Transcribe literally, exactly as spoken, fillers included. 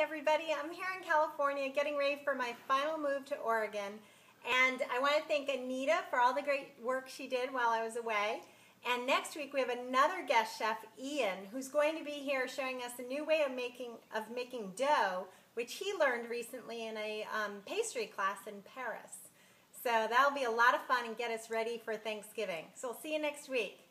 everybody. I'm here in California getting ready for my final move to Oregon. And I want to thank Anita for all the great work she did while I was away. And next week we have another guest chef, Ian, who's going to be here showing us a new way of making of making dough, which he learned recently in a um, pastry class in Paris. So that'll be a lot of fun and get us ready for Thanksgiving. So we'll see you next week.